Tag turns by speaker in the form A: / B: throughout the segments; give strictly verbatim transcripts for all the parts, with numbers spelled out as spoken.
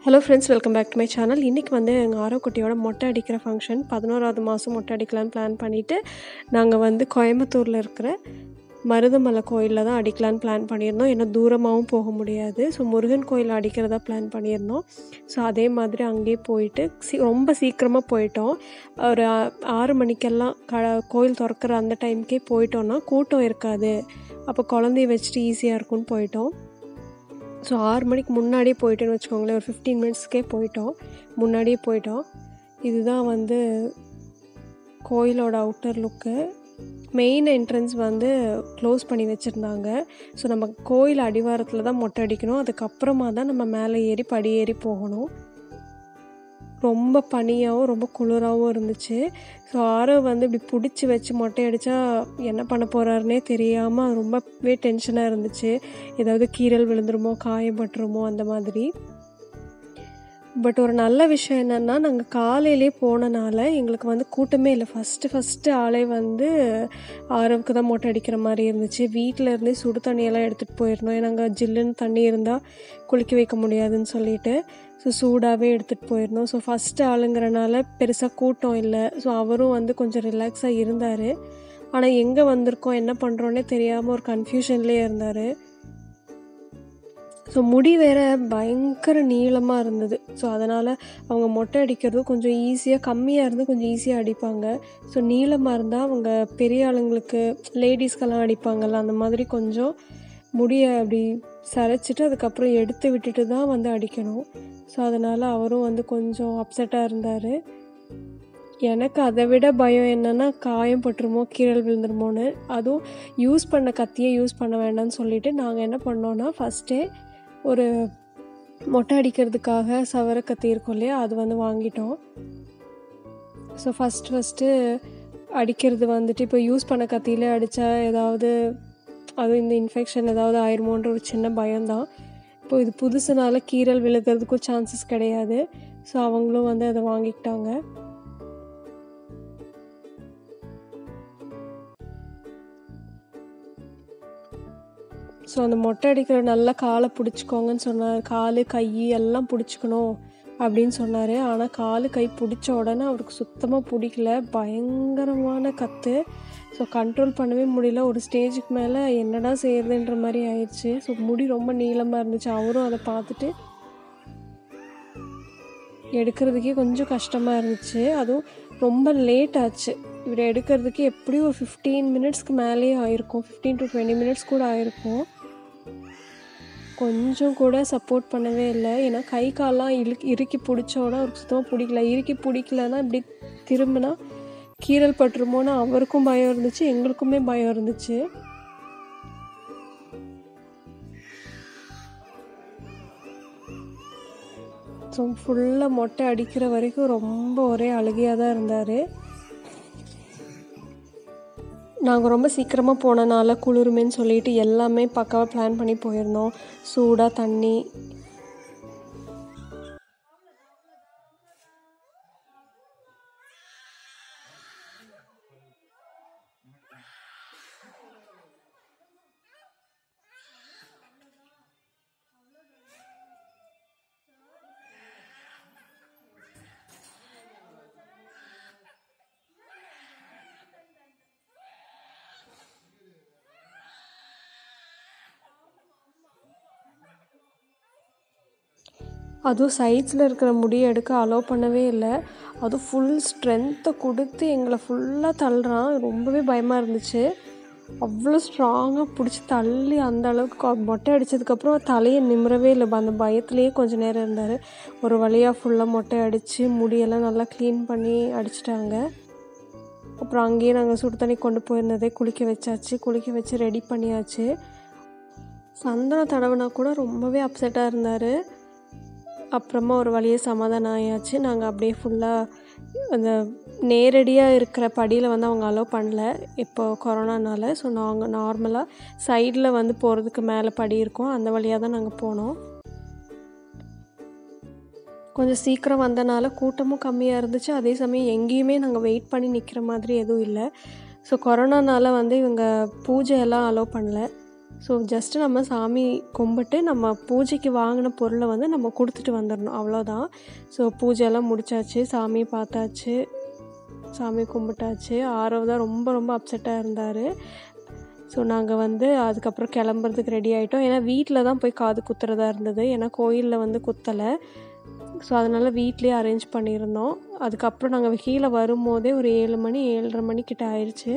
A: Hello friends, welcome back to my channel. இன்றைக்கி வந்து எங்கள் ஆரோக்குட்டியோட மொட்டை அடிக்கிற ஃபங்க்ஷன். பதினோராவது மாதம் மொட்டை அடிக்கலான்னு பிளான் பண்ணிவிட்டு நாங்கள் வந்து கோயம்புத்தூரில் இருக்கிற மருதமலை கோயிலில் தான் அடிக்கலான்னு பிளான் பண்ணியிருந்தோம். ஏன்னா தூரமாகவும் போக முடியாது. ஸோ முருகன் கோயில் அடிக்கிறதா பிளான் பண்ணியிருந்தோம். ஸோ அதே மாதிரி அங்கேயே போயிட்டு சீ ரொம்ப சீக்கிரமாக போயிட்டோம். ஒரு ஆறு மணிக்கெல்லாம் க கோயில் திறக்கிற அந்த டைமுக்கே போயிட்டோன்னா கூட்டம் இருக்காது, அப்போ குழந்தைய வச்சுட்டு ஈஸியாக இருக்கும்னு போயிட்டோம். ஸோ ஆறு மணிக்கு முன்னாடியே போயிட்டோன்னு வச்சுக்கோங்களேன். ஒரு ஃபிஃப்டீன் மினிட்ஸ்க்கே போயிட்டோம், முன்னாடியே போயிட்டோம். இதுதான் வந்து கோயிலோட அவுட்டர் லுக்கு. மெயின் என்ட்ரன்ஸ் வந்து க்ளோஸ் பண்ணி வச்சுருந்தாங்க. ஸோ நம்ம கோயில் அடிவாரத்தில் தான் மொட்டை அடிக்கணும். அதுக்கப்புறமா தான் நம்ம மேலே ஏறி படி ஏறி போகணும். ரொம்ப பனியாகவும் ரொம்ப குளிராகவும் இருந்துச்சு. ஸோ ஆரோ வந்து இப்படி பிடிச்சி வச்சு மொட்டை அடித்தா என்ன பண்ண போகிறாருனே தெரியாமல் ரொம்பவே டென்ஷனாக இருந்துச்சு. ஏதாவது கீறல் விழுந்துருமோ, காயப்பட்டுருமோ அந்த மாதிரி. பட் ஒரு நல்ல விஷயம் என்னென்னா, நாங்கள் காலையிலே போனனால எங்களுக்கு வந்து கூட்டமே இல்லை. ஃபஸ்ட்டு ஃபஸ்ட்டு ஆளே வந்து ஆரோவுக்கு தான் மொட்டை அடிக்கிற மாதிரி இருந்துச்சு. வீட்டில் இருந்தே சுடு தண்ணியெல்லாம் எடுத்துகிட்டு போயிருந்தோம். ஏன்னா அங்கே ஜில்லுன்னு தண்ணி இருந்தால் குளிக்க வைக்க முடியாதுன்னு சொல்லிட்டு ஸோ சூடாகவே எடுத்துகிட்டு போயிருந்தோம். ஸோ ஃபஸ்ட்டு ஆளுங்கிறனால பெருசாக கூட்டம் இல்லை. ஸோ அவரும் வந்து கொஞ்சம் ரிலாக்ஸாக இருந்தார். ஆனால் எங்கே வந்திருக்கோம், என்ன பண்ணுறோன்னே தெரியாமல் ஒரு கன்ஃபியூஷன்லேயே இருந்தார். ஸோ முடி வேறு பயங்கர நீளமாக இருந்தது. ஸோ அதனால் அவங்க மொட்டை அடிக்கிறது கொஞ்சம் ஈஸியாக, கம்மியாக இருந்து கொஞ்சம் ஈஸியாக அடிப்பாங்க. ஸோ நீளமாக இருந்தால் அவங்க பெரிய ஆளுங்களுக்கு, லேடிஸ்க்கெல்லாம் அடிப்பாங்கள்ல, அந்த மாதிரி கொஞ்சம் முடியை அப்படி சரைச்சிட்டு அதுக்கப்புறம் எடுத்து விட்டுட்டு தான் வந்து அடிக்கணும். ஸோ அதனால் அவரும் வந்து கொஞ்சம் அப்செட்டாக இருந்தார். எனக்கு அதை விட பயம் என்னென்னா, காயம் பட்டுருமோ, கீறல் விழுந்துருமோன்னு. அதுவும் யூஸ் பண்ண கத்தியை யூஸ் பண்ண வேண்டாம்னு சொல்லிவிட்டு நாங்கள் என்ன பண்ணோன்னா, ஃபஸ்ட்டே ஒரு மொட்டை அடிக்கிறதுக்காக சவர கத்தி இருக்கும் இல்லையா, அது வந்து வாங்கிட்டோம். ஸோ ஃபஸ்ட் ஃபஸ்ட்டு அடிக்கிறது வந்துட்டு இப்போ யூஸ் பண்ண கத்தியில் அடித்தா ஏதாவது அதுவும் இந்த இன்ஃபெக்ஷன் ஏதாவது ஆயிருமோன்ற ஒரு சின்ன பயம்தான். இப்போ இது புதுசுனால கீறல் விழுகிறதுக்கும் சான்சஸ் கிடையாது. ஸோ அவங்களும் வந்து அதை வாங்கிக்கிட்டாங்க. ஸோ அந்த மொட்டை அடிக்கிற நல்லா காலை பிடிச்சிக்கோங்கன்னு சொன்னார். கால் கை எல்லாம் பிடிச்சிக்கணும் அப்படின்னு சொன்னார். ஆனால் கால் கை பிடிச்ச உடனே அவருக்கு சுத்தமாக பிடிக்கல. பயங்கரமான கற்று. ஸோ கண்ட்ரோல் பண்ணவே முடியல. ஒரு ஸ்டேஜுக்கு மேலே என்னடா செய்யறதுன்ற மாதிரி ஆயிடுச்சு. ஸோ முடி ரொம்ப நீளமாக இருந்துச்சு. அவரும் அதை பார்த்துட்டு எடுக்கிறதுக்கே கொஞ்சம் கஷ்டமாக இருந்துச்சு. அதுவும் ரொம்ப லேட் ஆச்சு. இவர் எடுக்கிறதுக்கு எப்படியும் ஒரு ஃபிஃப்டீன் மினிட்ஸ்க்கு மேலேயே ஆயிருக்கும். ஃபிஃப்டீன் டு டுவெண்ட்டி மினிட்ஸ் கூட ஆயிருக்கும். கொஞ்சம் கூட சப்போர்ட் பண்ணவே இல்லை. ஏன்னா கை காலெலாம் இழு இறுக்கி பிடிச்சோன்னா அவருக்கு சுத்தமாக பிடிக்கல. இறுக்கி பிடிக்கலன்னா இப்படி திரும்பினா கீறல் பட்டுருமோன்னு அவருக்கும் பயம் இருந்துச்சு, எங்களுக்குமே பயம் இருந்துச்சு. ஸோ ஃபுல்லாக மொட்டை அடிக்கிற வரைக்கும் ரொம்ப ஒரே அழுகையாக தான் இருந்தார். நாங்கள் ரொம்ப சீக்கிரமாக போனனால குளிருமேன்னு சொல்லிட்டு எல்லாமே பக்காவாக பிளான் பண்ணி போயிருந்தோம். சூடாக தண்ணி, அதுவும் சைட்ஸில் இருக்கிற முடியை எடுக்க அலோவ் பண்ணவே இல்லை. அதுவும் ஃபுல் ஸ்ட்ரென்த்தை கொடுத்து எங்களை ஃபுல்லாக தள்ளுறான். ரொம்பவே பயமாக இருந்துச்சு. அவ்வளோ ஸ்ட்ராங்காக பிடிச்சி தள்ளி அந்த அளவுக்கு மொட்டை அடித்ததுக்கப்புறம் தலையை நிமிரவே இல்லை. அந்த பயத்துலேயே கொஞ்சம் நேரம் இருந்தார். ஒரு வழியாக ஃபுல்லாக மொட்டை அடித்து முடியெல்லாம் நல்லா க்ளீன் பண்ணி அடிச்சிட்டாங்க. அப்புறம் அங்கேயே நாங்கள் சுடு தண்ணி கொண்டு போயிருந்ததே குளிக்க வச்சாச்சு. குளிக்க வச்சு ரெடி பண்ணியாச்சு. சந்தனம் தடவினா கூட ரொம்பவே அப்செட்டாக இருந்தார். அப்புறமா ஒரு வழியே சமாதானம் ஆயாச்சு. நாங்கள் அப்படியே ஃபுல்லாக அந்த நேரடியாக இருக்கிற படியில் வந்து அவங்க அலோவ் பண்ணல இப்போ கொரோனானால. ஸோ நாங்கள் நார்மலாக சைடில் வந்து போகிறதுக்கு மேலே படி இருக்கும், அந்த வழியாக தான் நாங்கள் போனோம். கொஞ்சம் சீக்கிரம் வந்தனால கூட்டமும் கம்மியாக இருந்துச்சு. அதே சமயம் எங்கேயுமே நாங்கள் வெயிட் பண்ணி நிற்கிற மாதிரி எதுவும் இல்லை. ஸோ கொரோனானால வந்து இவங்க பூஜை எல்லாம் அலோவ் பண்ணல. ஸோ ஜஸ்ட்டு நம்ம சாமி கும்பிட்டு நம்ம பூஜைக்கு வாங்கின பொருளை வந்து நம்ம கொடுத்துட்டு வந்துடணும், அவ்வளோதான். ஸோ பூஜையெல்லாம் முடிச்சாச்சு, சாமி பார்த்தாச்சு, சாமி கும்பிட்டாச்சு. ஆரவ் தான் ரொம்ப ரொம்ப அப்செட்டாக இருந்தார். ஸோ நாங்கள் வந்து அதுக்கப்புறம் கிளம்புறதுக்கு ரெடி ஆகிட்டோம். ஏன்னா வீட்டில் தான் போய் காது குத்துறதா இருந்தது, ஏன்னா கோயிலில் வந்து குத்தலை. ஸோ அதனால் வீட்லேயே அரேஞ்ச் பண்ணியிருந்தோம். அதுக்கப்புறம் நாங்கள் கீழே வரும்போதே ஒரு ஏழு மணி ஏழரை மணிக்கிட்ட ஆயிடுச்சு.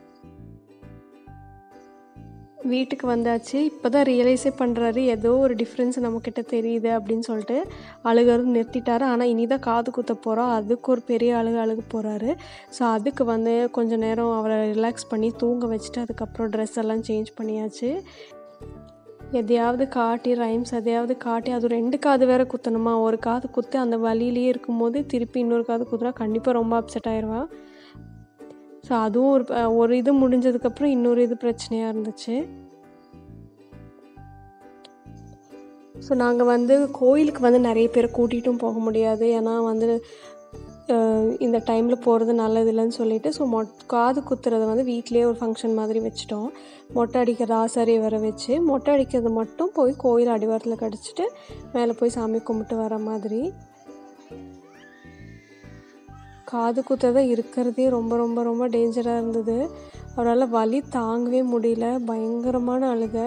A: வீட்டுக்கு வந்தாச்சு. இப்போ தான் ரியலைஸே பண்ணுறாரு, ஏதோ ஒரு டிஃப்ரென்ஸ் நம்மக்கிட்ட தெரியுது அப்படின்னு சொல்லிட்டு அழுகிறது நிறுத்திட்டாரு. ஆனால் இனி தான் காது குத்த போகிறோம், அதுக்கு ஒரு பெரிய அழுகு அழுக போகிறாரு. ஸோ அதுக்கு வந்து கொஞ்சம் நேரம் அவரை ரிலாக்ஸ் பண்ணி தூங்க வச்சுட்டு அதுக்கப்புறம் ட்ரெஸ் எல்லாம் சேஞ்ச் பண்ணியாச்சு. எதையாவது காட்டி ரைம்ஸ் எதையாவது காட்டி, அது ரெண்டு காது வேறு குத்தணுமா, ஒரு காது குத்தி அந்த வலியிலேயே இருக்கும்போது திருப்பி இன்னொரு காது குத்துனா கண்டிப்பாக ரொம்ப அப்செட் ஆயிடுவா. ஸோ அதுவும் ஒரு ஒரு இது முடிஞ்சதுக்கப்புறம் இன்னொரு இது பிரச்சனையாக இருந்துச்சு. ஸோ நாங்கள் வந்து கோயிலுக்கு வந்து நிறைய பேர் கூட்டிகிட்டும் போக முடியாது, ஏன்னா வந்து இந்த டைமில் போகிறது நல்லது இல்லைன்னு சொல்லிவிட்டு ஸோ மொட் காது குத்துறதை வந்து வீட்லேயே ஒரு ஃபங்க்ஷன் மாதிரி வச்சுட்டோம். மொட்டை அடிக்கிறது ஆசாரியை வர வச்சு மொட்டை அடிக்கிறது மட்டும் போய் கோயில் அடிவாரத்தில் கடிச்சிட்டு மேலே போய் சாமி கும்பிட்டு வர மாதிரி. காது குத்துறதை இருக்கிறதே ரொம்ப ரொம்ப ரொம்ப டேஞ்சராக இருந்தது. அவரால் வலி தாங்கவே முடியல, பயங்கரமான அழுகை.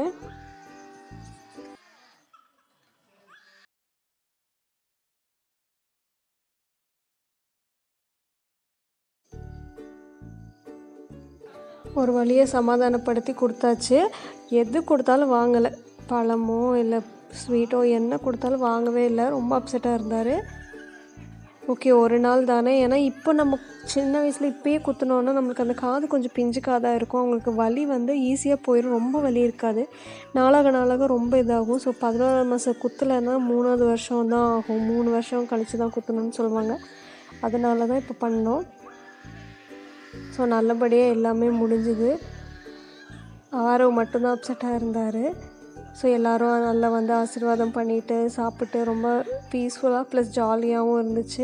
A: ஒரு வழியை சமாதானப்படுத்தி கொடுத்தாச்சு. எது கொடுத்தாலும் வாங்கலை, பழமோ இல்லை ஸ்வீட்டோ என்ன கொடுத்தாலும் வாங்கவே இல்லை, ரொம்ப அப்செட்டாக இருந்தார். ஓகே ஒரு நாள் தானே, ஏன்னா இப்போ நம்ம சின்ன வயசில் இப்போயே குத்தினோன்னா நம்மளுக்கு அந்த காது கொஞ்சம் பிஞ்சு காதாக இருக்கும், அவங்களுக்கு வலி வந்து ஈஸியாக போயிடும், ரொம்ப வலி இருக்காது. நாளாக நாளாக ரொம்ப இதாகும். ஸோ பதினோராம் மாதம் குத்தலைன்னா மூணாவது வருஷம் தான் ஆகும், மூணு வருஷம் கழித்து தான் குத்தணும்னு சொல்லுவாங்க. அதனால தான் இப்போ பண்ணோம். ஸோ நல்லபடியாக எல்லாமே முடிஞ்சுது. ஆரவ் மட்டும்தான் அப்செட்டாக இருந்தார். ஸோ எல்லோரும் நல்லா வந்து ஆசீர்வாதம் பண்ணிவிட்டு சாப்பிட்டு ரொம்ப பீஸ்ஃபுல்லாக ப்ளஸ் ஜாலியாகவும் இருந்துச்சு.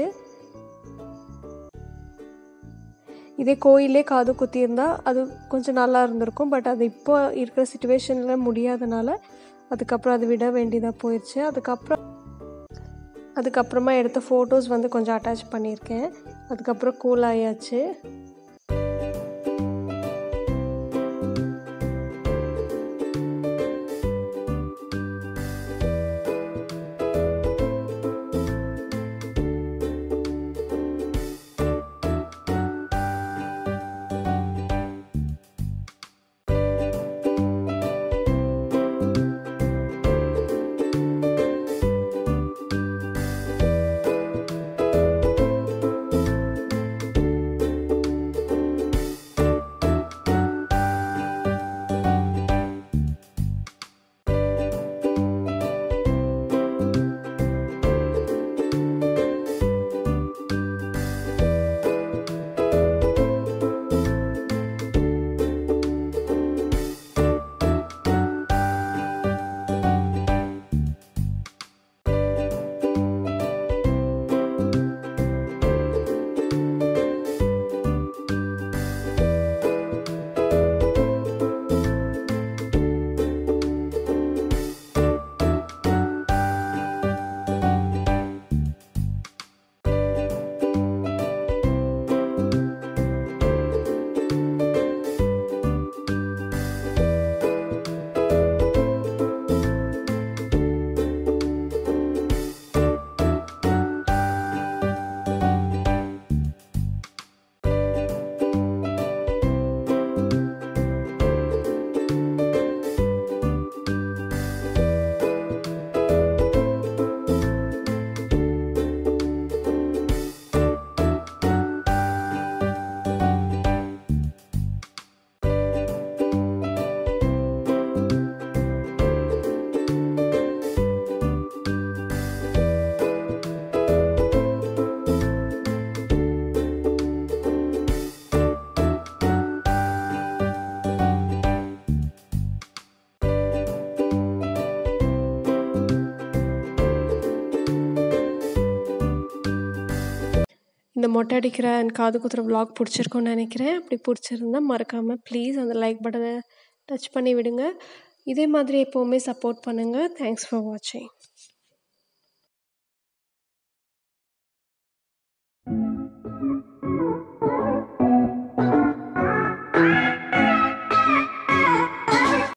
A: இதே கோயிலே காது குத்தியிருந்தால் அது கொஞ்சம் நல்லா இருந்திருக்கும். பட் அது இப்போ இருக்கிற சிச்சுவேஷனில் முடியாதனால அதுக்கப்புறம் அது விட வேண்டியதாக போயிடுச்சு. அதுக்கப்புறம் அதுக்கப்புறமா எடுத்த ஃபோட்டோஸ் வந்து கொஞ்சம் அட்டாச் பண்ணியிருக்கேன். அதுக்கப்புறம் கூல் ஆயாச்சு. இந்த மொட்டை அடிக்கிற அண்ட் காது குத்துற vlog பிடிச்சிருக்கும்னு நினைக்கிறேன். அப்படி பிடிச்சிருந்தா மறக்காமல் ப்ளீஸ் அந்த லைக் பட்டனை டச் பண்ணி விடுங்க. இதே மாதிரி எப்போவுமே சப்போர்ட் பண்ணுங்கள். தேங்க்ஸ் ஃபார் வாட்சிங்.